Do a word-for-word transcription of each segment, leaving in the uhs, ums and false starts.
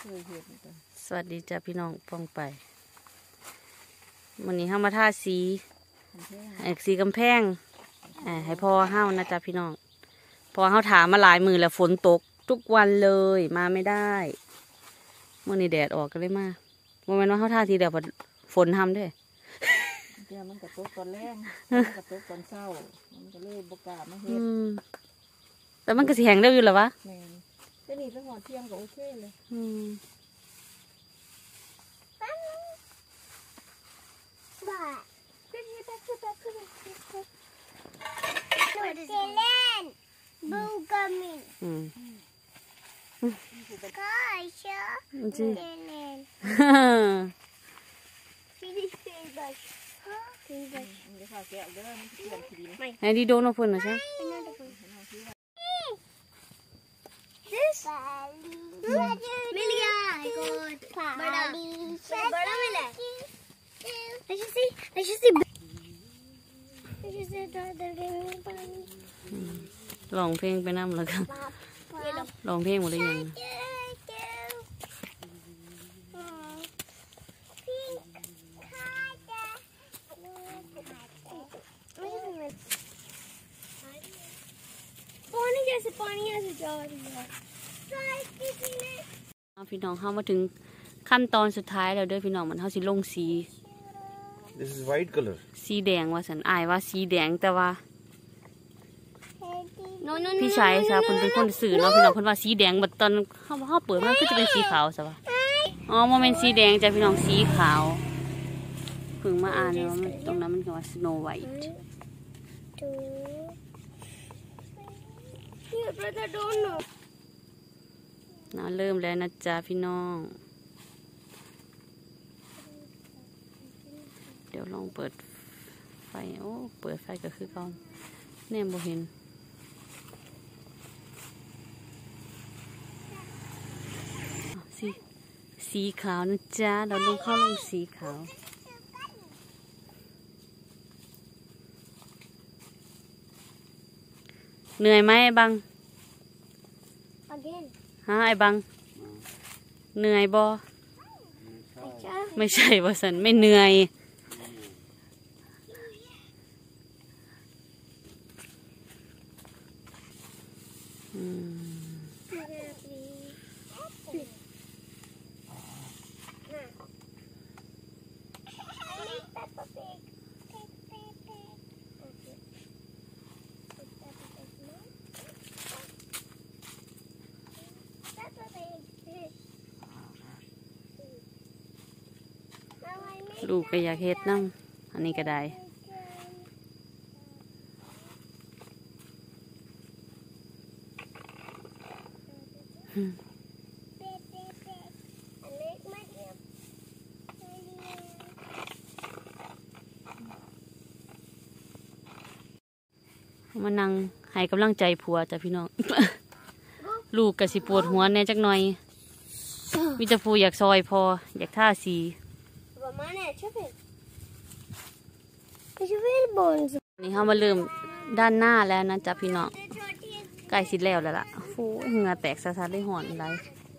สวัสดีจ้าพี่น้องป้องไปวันนี้ห้ามาทาสีสีกำแพงให้พ่อห้านะจ้าพี่น้องพอเขาถามมาหลายมือแล้วฝนตกทุกวันเลยมาไม่ได้เมื่อนี้แดดออกก็เลยมาโมเมนต์ว่าเขาทาทีเดียวฝนทำด้วยเดี๋ยวมันกระตุกตอนแรกมันกระตุกตอนเช้ามันก็เลยบกามาเฮ็ดแต่มันก็สีแห้งได้อยู่หรอวะแม่นแต่นี่ไปหอดเที่ยงก็โอเคเลยบ้าขึ้นขึ้นขึ้นขึ้นขึ้นหนูจะเล่นบูกามินก็เชื่อจะเล่นไอ้ดีโดนเอาเพิ่นนะใช่ Milia, good. Bada. Bada mila. I should see. I should see. I should see the game. ลองเพลงไปน้ำแล้วกันลองเพลงหมดเลยยังพี่น้องเข้ามาถึงขั้นตอนสุดท้ายแล้วเด้อพี่น้องมันเขาสิลงสี This is white color สีแดงว่าสันอายว่าสีแดงแต่ว่าพี่ชายซะคนเป็นคนสื่อเนาะพี่น้องคนว่าสีแดงบัดตอนเขาเขาเปิดมันก็จะเป็นสีขาวซะวะอ๋อโมเมนต์สีแดงจ้ะพี่น้องสีขาวเพิ่งมาอ่านเนาะตรงนั้นมันก็ว่า Snow Whiteน่าเริ่มแล้วนะจ๊ะพี่น้องเดี๋ยวลองเปิดไฟโอ้เปิดไฟก็คือก่อนแนมบ่เห็นสีสีขาวนะจ๊ะเราลงเข้าลงสีขาวเหนื่อยไหมไอ้บังฮะไอ้บังเหนื่อยบอไม่ใช่ว่าสันไม่เหนื่อยลูกก็อยากเฮ็ดน้ำอันนี้ก็ได้มานั่งให้กำลังใจผัวจ้ะพี่น้อง ลูกก็สิปวดหัวแน่จักหน่อยมิจะพูอยากซอยพออยากท่าสีนี่เขามาเริ่มด้านหน้าแล้วนะจ๊ะพี่น้องใกล้สิแล้วแล้วล่ะโอ้ยเหงื่อแตกสะท้านได้หอนอะไร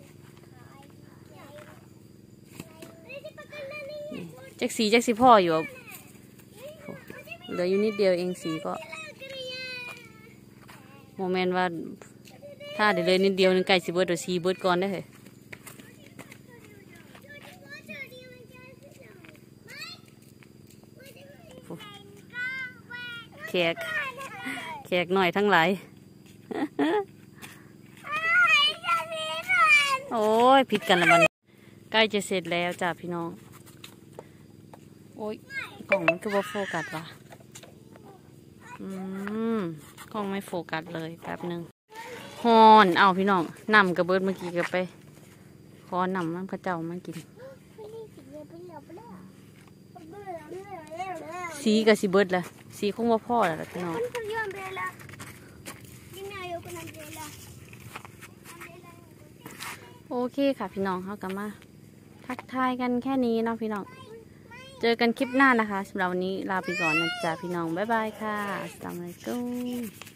จักสีจักสีพ่ออยู่เหลืออยู่นิดเดียวเองสีก็โมเมนต์ว่าถ้าเดี๋ยวเลยนิดเดียวนึงไก่สิเบิร์ดเดี๋ยวสีเบิร์ดก่อนได้เหรอแขกแขกหน่อยทั้งหลายโอ้ยผิดกันละมันใกล้จะเสร็จแล้วจ้าพี่น้องโอ้ยกล่องมันคือว่าโฟกัสว่ะอืมกล้องไม่โฟกัสเลยแป๊บหนึ่งฮอนเอาพี่น้องนำกระเบิดเมื่อกี้ก็ไปขอนำน้ำกระเจ้ามากินสีกับสีเบิร์ดละสีคงว่าพ่อแล้วพี่น้องโอเคค่ะพี่น้องเขากลับมาทักทายกันแค่นี้เนาะพี่น้องเจอกันคลิปหน้านะคะสำหรับวันนี้ลาไปก่อนนะจ๊ะพี่น้องบ๊ายบายค่ะสวัสดีค่ะ